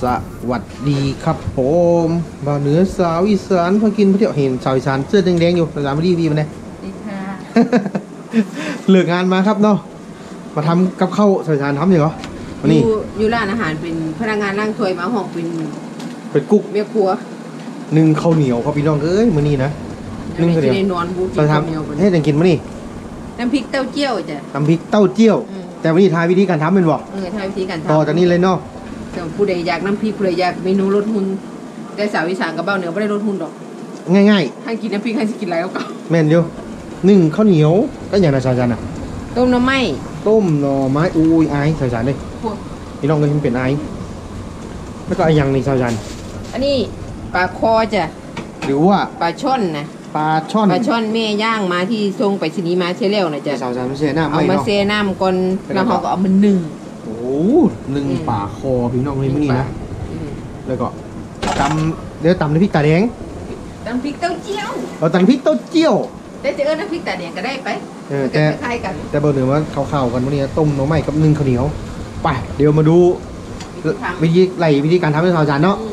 สวัสดีครับผมบ่าวเหนือสาวอีสานพอกินพอเที่ยวเห็นสาวอีสานเสื้อแดงๆอยู่สาวมาดีมันเนี่ยดีค่ะเลิกงานมาครับเนาะมาทำกับข้าวสาวอีสานทำอย่างเหรอวันนี้อยู่ร้านอาหารเป็นพนักงานล้างถ้วยมาหอกเป็นกุ๊กเมียครัวนึ่งข้าวเหนียวครับพี่น้องเอ้ยมื้อนี้นะนึ่งข้าวเหนียวนอนบูสาวทำเฮ้ยยังกินมื้อนี้น้ำพริกเต้าเจี้ยวจ้ะน้ำพริกเต้าเจี้ยวแต่วันนี้ทายวิธีการทำเป็นบ่ทายวิธีการทำต่อจากนี้เลยเนาะแต่ผู้ใดอยากน้ำพริกผู้ใดอยากเมนูลดหุ่นแต่สาวอีสานกับเบ้าเหนือไม่ได้ลดหุ่นดอกง่ายๆให้กินน้ำพริกให้กินอะไรก็แม่นเดียวนึ่งข้าวเหนียวก็อย่างไรสาวจันอ่ะต้มหน่อไม้อุ้ยไอ้สาวจันเลยพี่น้องก็เห็นเป็นไอ้แล้วก็ไอ้ยังในสาวจันอันนี้ปลาคอจ้ะหรือว่าปลาช่อนนะปลาช่อนแม่ย่างมาที่ทรงไปชนีมาเชลเล่นะจ๊ะสาวจันไม่ใช่น้ำเอามาเซน้ำก่อนแล้วเขาก็เอามันนึ่งโอ้หนึ่งป่าคอพี่น้องเลยนี่นะแล้วก็เดี๋ยวตำน้ำพริกตาแดงน้ำพริกเต้าเจี้ยวเราตำน้ำพริกเต้าเจี้ยวได้เจอน้ำพริกตาแดงก็ได้ไปแต่คล้ายกันแต่เบอร์หนึ่งว่าข่าวๆกันวันนี้ต้มหน่อไม้กับนึ่งข้าวเหนียวไปเดี๋ยวมาดูวิธีการทำให้สาวจันเนาะ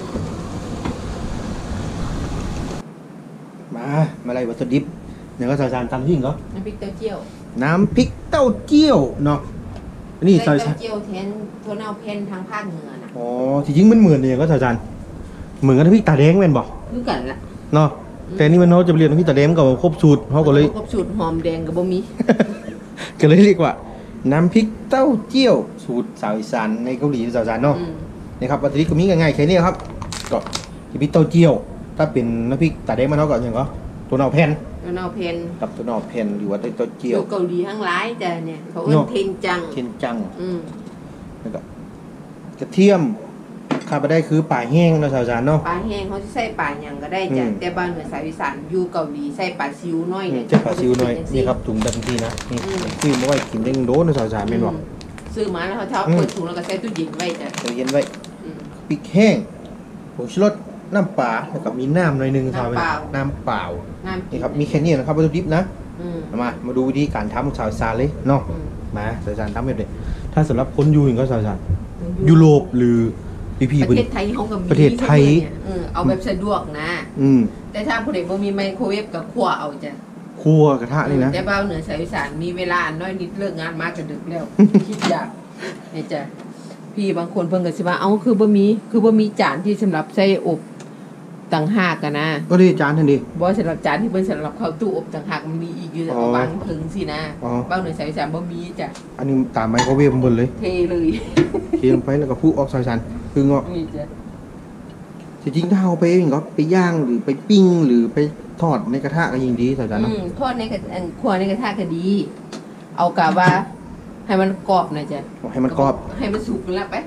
มาไล่วัตถุดิบเนี่ยก็สาวจันทำที่ไหนก็น้ำพริกเต้าเจี้ยวเนาะนี่เต้าเจี้ยวแทนถั่วเน่าเพนทางภาคเหนือนะอ๋อที่จริงมันเหมือนเนี่ยก็สาวจันเหมือนกับน้ำพริกตาแดงแม่นบอกคือกันละเนาะแต่นี่มันเขาจะเรียนน้ำพริกตาแดงกับครบสูตรเขาก็เลยครบสูตรหอมแดงกับบะหมี่ก็เลยเรียกว่าน้ำพริกเต้าเจี้ยวสูตรสาวอีสานในเกาหลีสาวจันเนาะนี่ครับวัตถุดิบก็มีง่ายๆแค่นี้ครับก็น้ำพริกเต้าเจี้ยวถ้าเป็นน้ำพริกตาแดงมันเขาก็อย่างก็ตัวเน่าแผ่นกับตัวเน่าแผ่นหรือว่าเต้าเจี้ยวเกาหลีทั้งหลายจ้ะเนี่ยเขาเอิ้นเทนจังแล้วก็กระเทียมขาดไปได้คือป่าแห้งเนาะสาวจานเนาะป่าแห้งเขาจะใส่ป่าหยังก็ได้จ้ะแต่บ้านเหนือสายอีสานอยู่เกาหลีใส่ป่าซิวน้อยเนี่ยจะป่าซิวน้อยนี่ครับถุงดันทีนะนี่ซื้อมาไว้กินได้โดนเนาะสาวจานไม่บอกซื้อมาแล้วเขาเปิดถุงแล้วก็ใส่ตู้เย็นไว้จ้ะตู้เย็นไว้พริกแห้งผงชูรสน้ำปลาแล้วก็มีน้ำหน่อยนึงครับน้ำเปล่านี่ครับมีแค่นี้นะครับวัตถุดิบนะมาดูวิธีการทำของสาวซานเลยเนาะมาสาวซานทำแบบนี้ถ้าสำหรับคนอยู่อย่างก็สาวซานยุโรปหรือประเทศไทยเขาก็มีประเทศไทยเอาแบบสะดวกนะแต่ถ้าผู้ใดบ่มีไมโครเวฟกับคั่วเอาจ้ะคั่วกระทะนี่นะแต่บ้านเหนือสายอีสานมีเวลาน้อยนิดเลิกงานมาจะดึกแล้วคิดอยากนี่จ้ะพี่บางคนเพิ่นก็สิว่าคือบ่มีจานที่สำหรับใส่อบต่างหากกันนะก็ได้จานทันทีบ่สำหรับจานที่เป็นสำหรับเข้าตู้อบต่างหากมันมีอีกอยู่แต่บางถึงสินะบางหน่วยสายสารบ่มีจ้ะอันนี้ตามไมโครเวฟบนเลยเทเลยเทลงไปแล้วก็พุ่งออกสายสารคือเงาะนี่จ้ะจริงๆถ้าเอาไปก็ไปย่างหรือไปปิ้งหรือไปทอดในกระทะก็ยิ่งดีสายสารเนาะทอดในกระคั่วในกระทะก็ดีเอากะว่าให้มันกรอบหน่อยจ้ะให้มันกรอบให้มันสุกแล้วไป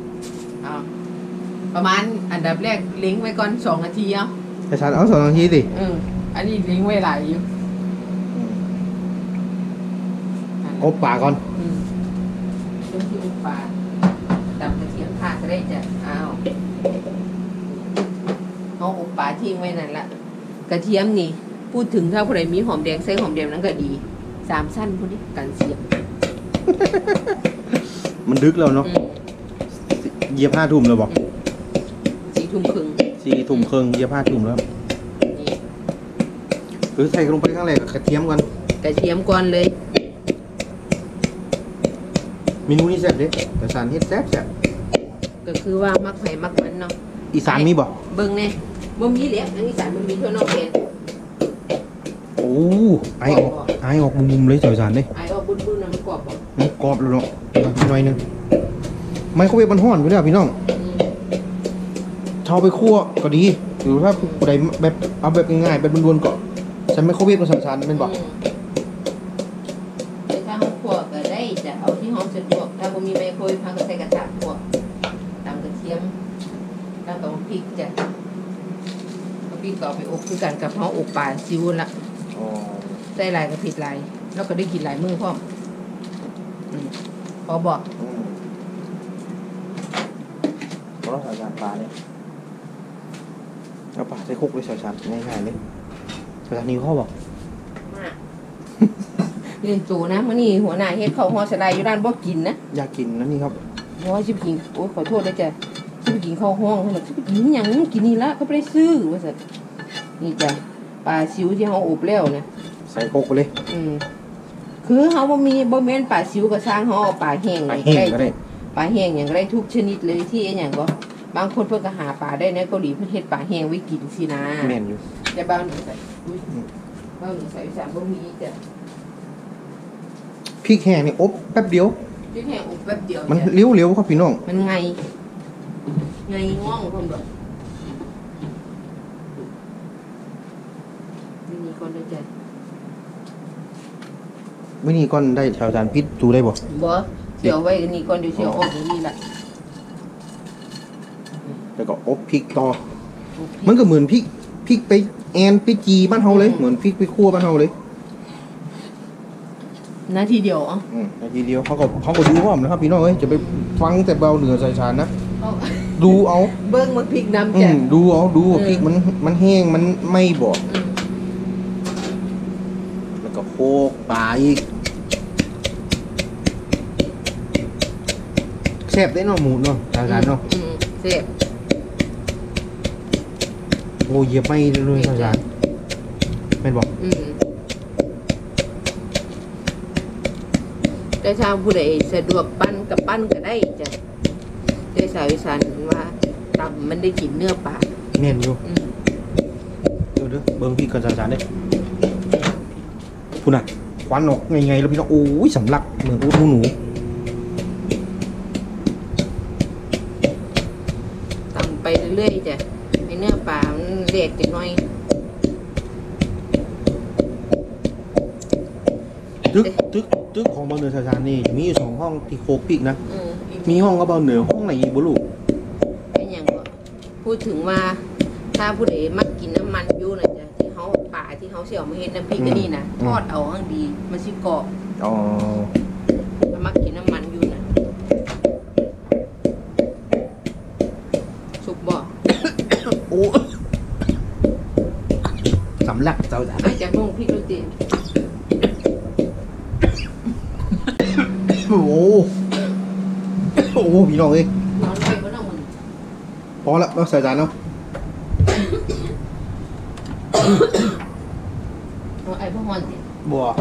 ประมาณอันดับแรกเล้งไว้ก่อน2 นาทีเอาแต่ฉันเอา2 นาทีสิอันนี้เล้งไว้หลายอยู่อบปลาก่อนช่วงที่อบปลาตำกระเทียมข่าก็ได้จ้ะเอาอบปลาทิ้งไว้นั่นละกระเทียมนี่พูดถึงถ้าผู้ใดมีหอมแดงใส่หอมแดงนั้นก็ดี3 สั้นพวกนี้กันเสียบมันดึกแล้วเนาะเหยียบ5 ทุ่มแล้วบอก 4 ทุ่มครึ่งเหยียบ5 ทุ่มแล้วหรือใส่ลงไปข้างแรกกระเทียมก่อนเลยเมนูนี้แซ่บดิแต่สารเฮ็ดแซ่บก็คือว่ามักไผ่มักมันเนาะอีสานมีบ่เบิ่งแน่บ่มีแล้วทางอีสานมันมีทั่วนอกแดนโอ้ไอออกมุมๆเลยอีสานเด้ไอออกบุ้นๆนะมันกรอบบ่มันกรอบแล้วเนาะหน่อยนึงไมโครเวฟมันร้อนอยู่แล้วพี่น้องเช่าไปคั่วก็ดีหรือถ้าผู้ใดแบบเอาแบบง่ายๆแบบรวนๆก็ใช้ไมโครเวฟมาสั่นๆเป็นบ่แต่ถ้าเฮาคั่วก็ได้จะเอาที่หอมสะดวกถ้าบ่มีไมโครเวฟเฮาก็ใส่กระทะคั่วตำกระเทียมแล้วก็พริกจ้ะพริกก็เอาไปอบคือกันกับเฮาอบปลาซิวละใส่หลายก็ผิดหลายแล้วก็ได้กินหลายมื้อพร้อมพอบอกเราใส่จานปลาเนี่ยเอาปลาใส่คุกเลยใส่จานง่ายๆเลยใส่จานนี้ข้อบอกเรียนจูนะมื้อนี้หัวหน้าเฮ็ดข้าวห่อสลายอยู่ด้านบ่กินนะอยากกินนะนี่ครับเพราะว่าสิกินโอ้ขอโทษด้วยจ้ะสิกินนข้าวห้องเขาบอกกินอย่างกินนี่ละเขาไม่ได้ซื้อว่าสัตว์นี่จ้ะปลาซิวที่เขาอบแล้วเนี่ยใส่โคกไปเลยคือเขาบ่มีบ่แม่นปลาซิวก็สร้างเขาเอาปลาแห้งปลาแห้งก็ได้ปลาแห้งอย่างไรทุกชนิดเลยที่อย่างก็บางคนเพิ่นก็หาปลาได้ในเกาหลีเพิ่นเฮ็ดปลาแห้งไว้กินสินะแม่นอยู่แต่บางหนูใส่บางหนูใส่อีสานบ่มีจ้ะพริกแห้งนี่อบแป๊บเดียวพริกแห้งอบแป๊บเดียวมันจ้ะเร็วๆครับพี่น้องมันไงง่องเพิ่นบอกนี่ก่อนเด้อจ้ะมื้อนี้ก่อนได้ชาวจานพิษดูได้บ่บ่เดี๋ยวไว้นี่ก่อนเดี๋ยวเสียวออกเดี๋ยวนี้ล่ะแล้วก็อบพริกต่อมันก็เหมือนพริกไปแอนไปจีบ้านเฮาเลยเหมือนพริกไปคั่วบ้านเฮาเลยนาทีเดียวอ่ะนาทีเดียวเขาก็ดูพร้อมนะครับพี่น้องเอ้ยจะไปฟังแต่เบาเหนือใส่ชานนะดูเอาเบิ่งมันพริกน้ำจ้ะดูเอาดูว่าพริกมันแห้งมันไม่บอดแล้วก็โคกปลาอีกแซ่บได้เนาะหมูเนาะทางการเนาะแซ่บโอ้เหยียบไม่เลยทางการแม่นบอกแต่ชาวผู้ใดสะดวกปั้นกับปั้นก็ได้จ้ะแต่สาวอีสานว่าตำมันได้กินเนื้อปลาแม่นอยู่เดี๋ยวเบิ่งพี่กันทางการเด้พูดน่ะควันออกไงแล้วพี่น้องโอ้ยสำลักเหมือนอูดหนูตำไปเรื่อยๆจ้ะให้เนื้อปลามันเด็ดจังหน่อยตึกของเบาเหนือทางการนี่มีอยู่2ห้องที่โคกพริกนะอีกมีห้องกับเบาเหนือห้องไหนอีกบ่ลูกเป็นอย่างก็พูดถึงว่าถ้าผู้ใดมักกินน้ำมันอยู่นะจ้ะที่เขาปลาที่เขาเสี่ยวมาเฮ็ดน้ำพริกก็นี่นะทอดเอาข้างดีมันสิกรอบอ๋อถ้ามักกินน้ำมันอยู่นะสุกบ่โอ้สำลักเจ้าจ๋าอาจจะมงพริกโรตีโอ้โหพี่น้องเอ้ยนอนไปบ่ต้องมันพอละเราใส่จานเนาะเอาไอ้พวกมันสิบัว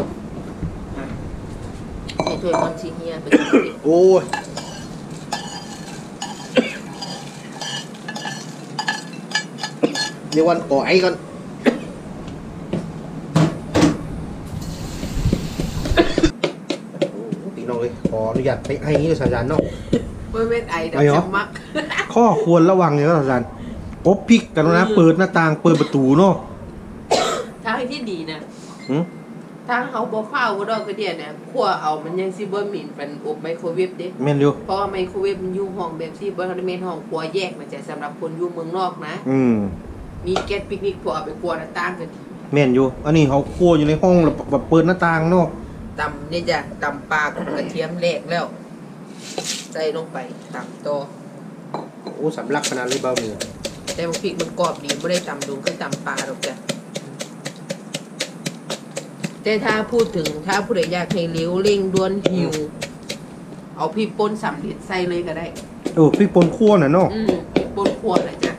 ไอ้ถ้วยมันสิเฮียไปโอ้ยเดี๋ยววันก่อไอ้ก่อนพี่น้องเอ้ยขออนุญาตไปไอ้นี้เลยใส่จานเนาะบ่แม่นไอ้ดอกไอ้เหรอจำมักข้อควรระวังเนี่ยก็ใส่จานอบพริกกันนะเปิดหน้าต่างเปิดประตูเนาะทางที่ดีนะหืมถ้าเขาบ่ฟ้าวบ่ดอกกระเดียเนี่ยคั่วเอามันยังสิบ่หมิ่นเป็นอบไมโครเวฟเด้แม่นอยู่เพราะว่าไมโครเวฟมันอยู่ห้องแบบที่บ่ทันได้แม่นห้องครัวแยกมันจะสำหรับคนอยู่เมืองนอกนะ มีแก๊สปิกนิกพวกเอาไปคั่วหน้าต่างกันแม่นอยู่ อันนี้เขาคั่วอยู่ในห้องแล้วแบบเปิดหน้าต่างเนาะตำนี่จ้ะตำปลากับกระเทียมแลกแล้วใส่ลงไปตำต่อโอ้สำลักขนาดเลยเบาเหนือแต่ว่าพริกมันกรอบดีไม่ได้ตำดุงคือตำปลาหรอกจ้ะแต่ถ้าพูดถึงถ้าผู้ใดอยากให้เร็วเร่งด่วนหิว เอาพริกป่นสำเร็จใส่เลยก็ได้พริกป่นคั่วน่ะเนาะพริกป่นขวดเลยจ้ะ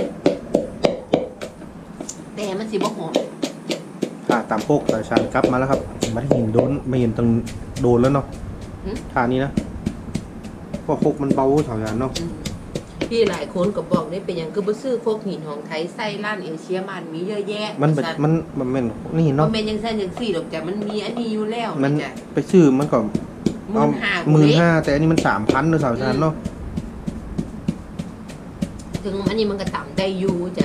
แต่มันสิบ่หอมตามโคกสายชันกลับมาแล้วครับมาเห็นโดนไม่เห็นตั้งโดนแล้วเนาะท่านี้นะเพราะโคกมันเบาสายชันเนาะพี่หลายคนก็บอกได้เป็นอย่างคือบ่ซื้อโคกหินของไทยใส่ร้านเอเชียมันมีเยอะแยะมันแบบมันเป็นนี่เนาะเนาะเป็นยังซั่นจังซี่ดอกจ้ะมันมีอันนี้อยู่แล้วมันจ้ะไปซื้อมันก็ 15,000 แต่อันนี้มัน3,000เลยสายชันเนาะถึงอันนี้มันก็ต่ำได้อยู่จ้ะ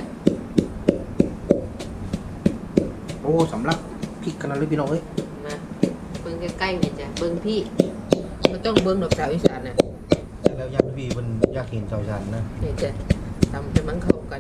โอ้สำลักพริกขนาดเลยพี่น้องเอ้ยมาเบิ่งใกล้ๆเนี่ยจ้ะเบิ่งพี่มันต้องเบิ่งดอกสาวอีสานน่ะแล้วญาติพี่มันอยากเห็นสายชันนะเนี่ยจ้ะตำให้มันเข้ากัน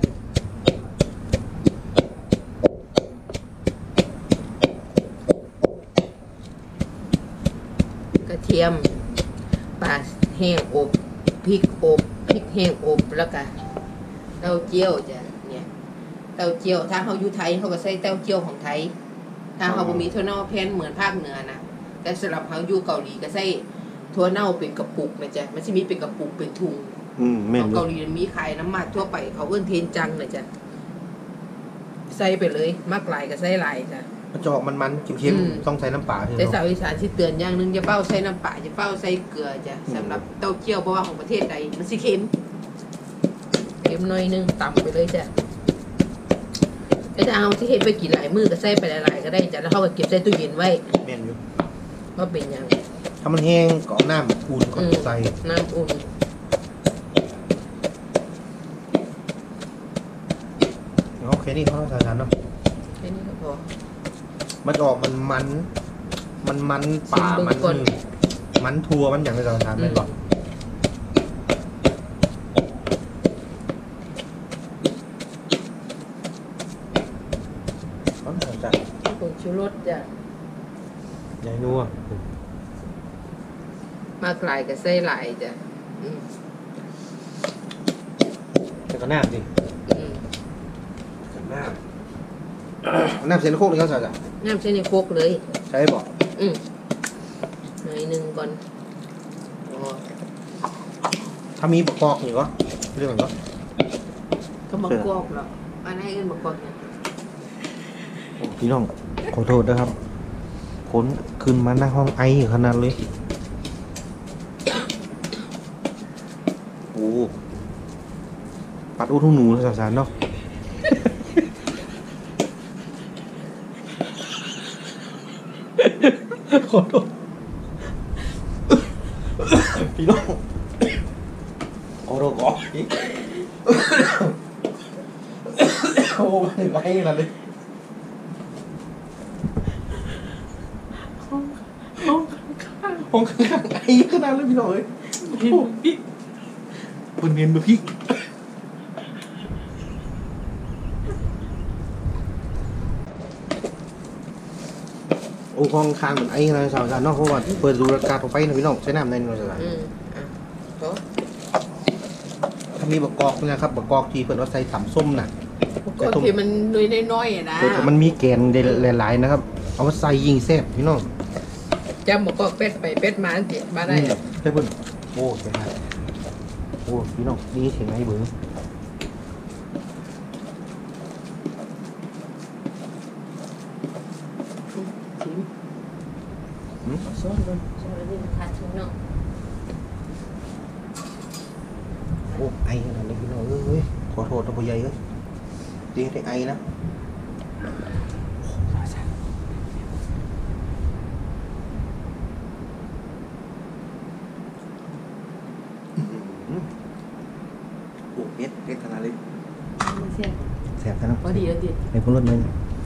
กระเทียมปลาแห้งอบพริกแห้งอบแล้วก็เต้าเจี้ยวจ้ะเนี่ยเต้าเจี้ยวถ้าเขาอยู่ไทยเขาก็ใส่เต้าเจี้ยวของไทยถ้าเขาบ่มีถั่วเน่าแผ่นเหมือนภาคเหนือนะแต่สำหรับเขาอยู่เกาหลีก็ใส่ถั่วเน่าเป็นกระปุกนะจ๊ะมันจะมีเป็นกระปุกเป็นถุงแม่นเกาหลีมีขายน้ำมันทั่วไปเขาเอื้นเทนจังเลยจ้ะใส่ไปเลยมากหลายก็ใส่หลายจ้ะจอกมันเค็มๆต้องใส่น้ำปลาแต่สาวอีสานที่เตือนอย่างนึงจะเป้าใส่น้ำปลาจะเป้าใส่เกลือจ้ะสำหรับเต้าเจี้ยวเพราะว่าของประเทศใดมันสิเค็มหน่อยนึงต่ำไปเลยจ้ะก็จะเอาที่เห็นไปกินหลายมือก็ใส่ไปหลายๆก็ได้จ้ะแล้วเขาก็เก็บใส่ตู้เย็นไว้แม่นอยู่ว่าเป็นอย่างถ้ามันแห้งก็เอาน้ำอุ่นก็ใส่น้ำอุ่นโอเคนี่เขาต้องใส่น้ำเนาะแค่นี้ก็พอมันออกมันป่ามันทัวมันอย่างไรเราทานได้หรอผงชูรสจ้ะใหญ่นัวมากหลายก็ใส่หลายจ้ะแต่ก็น้ำดิน้ำเส้นโคกนี่เขาใส่จ้ะน้ำเส้นในโคกเลยใช่บอกหน่อยนึงก่อนถ้ามีบกกอกอยู่ก็เรื่องก็บกกอกหรออันให้กันบกกอกเนี่ยพี่น้องขอโทษนะครับคนขึ้นมาหน้าห้องไออยู่ขนาดเลยโอ้ปัดอุ้งหนูสารเนาะขอโทษพี่น้องขอโทษก่อนโอ้ไม่ไหวขนาดเลยห้องข้างไอ้ขนาดเลยพี่น้องเอ้ยเป็นเนียนแบบพี่โอ้ห้องข้างเหมือนไอ้ขนาดสาวๆนอกเพราะว่าเปิดดูรายการของไฟนะพี่น้องใช้น้ำในนวลสารถ้ามีบะกอกนะครับบะกอกที่เปิดว่าใส่ตำส้มน่ะก็ที่มันน้อยๆนะแต่มันมีแกนหลายๆนะครับเอามาใส่ยิงแซ่บพี่น้องจำบอกก็เป็ดไปเป็ดมาเสียมาได้ใช่เพิ่นโอ้ใช่ครับโอ้พี่น้องนี่เสียงไงเบิ้งซ้อนเลยซ้อนเลยที่ทานชิ้นเนาะโอ้ไอ้ขนาดนี้พี่น้องเอ้ยขอโทษนะพ่อใหญ่เอ้ยจริงไอ้นะโอ้เผ็ดขนาดเลยแซ่บนะพอดีแล้วดิในพวกรถนึง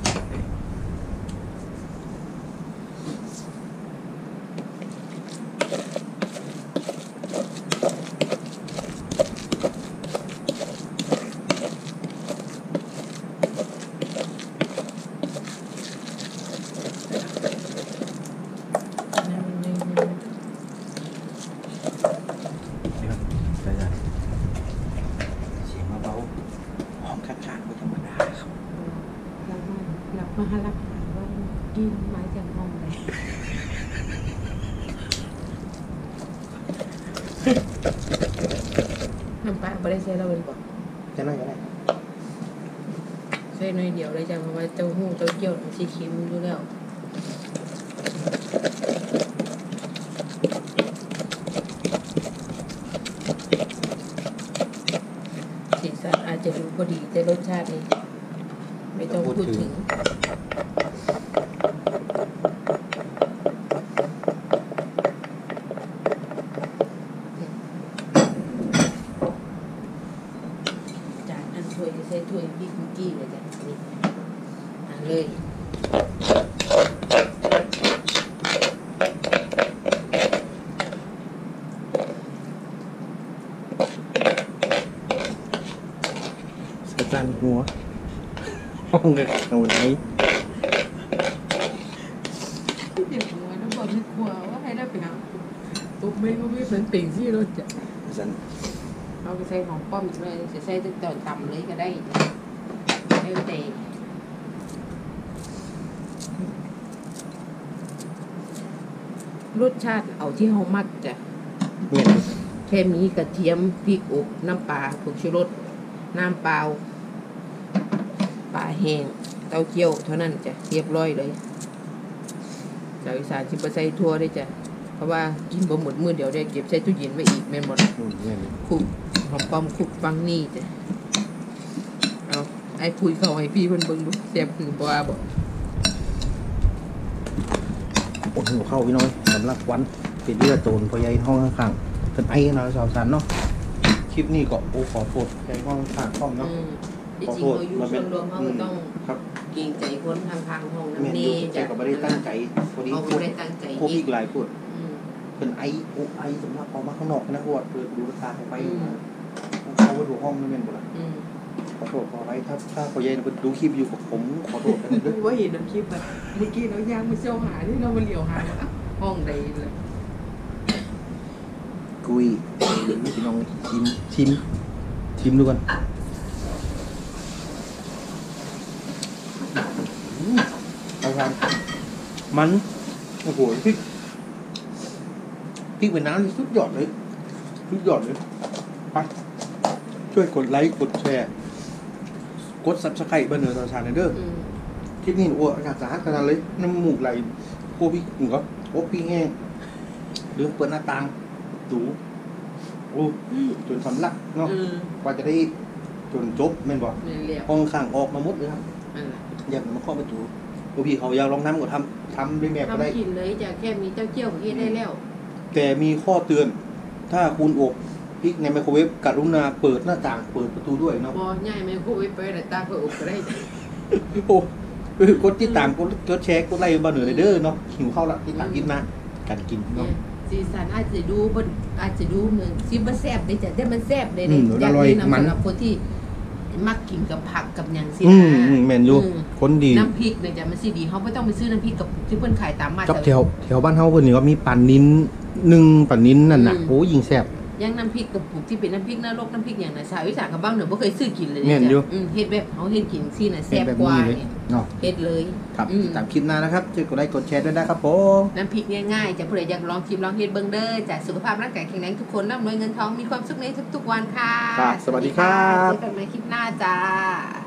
มาลักว่ากินไม้จากห้องเลยน้ำปลาไม่ได้ใช้เราเป็นบ่จะน้อยก็ได้ใช้น้อยเดียวเลยจ้ะเพราะว่าเต้าหู้เต้าเจี้ยวมันสีเค็มอยู่แล้วสีสันอาจจะดูพอดีแต่รสชาตินี่ไม่ต้องพูดถึงจานอันถ้วยจะใช้ถ้วยพี่คุกกี้เลยจ้ะนี่อันเลยใส่จานหัวห้องเด็กเอาไหนเด็กหัวน้ำบอลไม่กลัวว่าให้ได้ไปเอาตุ๊บไม่เป็นติ่งที่รถจ้ะเอาไปใส่ของป้อมเลยจะใส่ตอนต่ำเลยก็ได้เร็วเตะรสชาติเอาที่เขามักจ้ะเนี่ยแค่มีกระเทียมพริกอบน้ำปลาผงชูรสน้ำเปล่าปลาแห้งเต้าเจี้ยวเท่านั้นจ้ะเรียบร้อยเลยชาวอีสานชิบะใส่ทั่วได้จ้ะเพราะว่ากินบ่หมดมื้อเดียวได้เก็บใส่ตู้เย็นไว้อีกแม่นหมดคุกหอมปอมคุกฟังนี่จ้ะเอาไอ้คุยเขาให้พี่เพิ่นเบิ่งดูแซ่บคือบ่ว่าบ่โอ้โหเข้าพี่น้อยสำหรับวันติดเลือดโตนพอใหญ่ห้องข้างๆเป็นไอ้เราสาวสันเนาะคลิปนี้ก็โอ้ขอโทษใหญ่ห้องข้างๆห้องเนาะจริงๆเขาอยู่ส่วนรวมเขาก็ต้องเกรงใจคนทางห้องนั่นนี่จ้ะก็ไม่ได้ตั้งใจพอดีเขาไม่ได้ตั้งใจพวกอีกหลายพูดเป็นไอ้โอ้ไอ้สำหรับออกมาข้างนอกนะพวกเปิดดูตาไปเขาไปดูห้องนั่นเป็นหมดละขอโทษขออะไรถ้าพอใหญ่ดูคลิปอยู่กับผมขอโทษกันด้วยว่าเห็นน้ำคลิปแบบเมื่อกี้เราย่างมาเชี่ยวหาที่เรามาเหลียวหาห้องใดเลยกุยพี่น้องชิมดูกันเอาทำมันโอ้โหพริกเป็นน้ำที่สุดยอดเลยไปช่วยกดไลค์กดแชร์กดซับสไครต์บ้านเหนือตอนเช้าเด้อคลิปนี้โอ้อากาศสาหัสขนาดเลยน้ำมูกไหลโอ้พี่หนูก็โอ้พี่แห้งเรื่องเปิดหน้าต่างดูโอ้จนสำลักเนาะกว่าจะได้จนจบแม่นบอกห้องข้างออกมาหมดเลยครับอยากมาข้อประตูโอ้พี่เขาอยากลองทำก็ทำด้วยแม่ก็ได้ทำกินเลยจะแค่มีเจ้าเจี้ยวก็กินได้แล้วแต่มีข้อเตือนถ้าคุณอบพริกในไมโครเวฟกรุณาเปิดหน้าต่างเปิดประตูด้วยเนาะพอง่ายไหมคู่ไว้ไปแต่ตาก็อบก็ได้โอ้กดติดตามกดแชร์กดไลค์บ้านเหนือเด้อเนาะหิวข้าวละติดตามกินมาการกินเนาะสีสันอาจจะดูเหมือนซิบะแซ่บเลยจ้ะแต่มันแซ่บเลยอร่อยมันสำหรับคนที่มักกินกับผักกับอย่างสิแมนยูคนดีน้ำพริกเนี่ยจ้ะมันสิดีเขาไม่ต้องไปซื้อน้ำพริกกับที่เพิ่นขายตามมากับแถวบ้านเฮาเพิ่นนี่ก็มีปั่นนิ้นปั่นนิ้นนั่นน่ะโอ้ยิงแซ่บยังน้ำพริกกับปุกที่เป็นน้ำพริกนรกน้ำพริกอย่างน่ะชาวอีสานกับบ้างเหนือบ่เคยซื้อกินเลยแม่นอยู่เฮ็ดแบบเขาเฮ็ดกินซี่น่ะแซ่บกว่าเนี่ยเนาะเฮ็ดเลยครับติดตามคลิปหน้านะครับช่วยกดไลค์กดแชร์ด้วยนะครับผมน้ำพริกง่ายๆจ้ะผู้ใดอยากลองชิมลองเฮ็ดเบิ่งเด้อจ้ะสุขภาพร่างกายแข็งแรงทุกคนร่ำรวยเงินทองมีความสุขในทุกๆวันค่ะครับสวัสดีครับเจอกันใหม่คลิปหน้าจ้า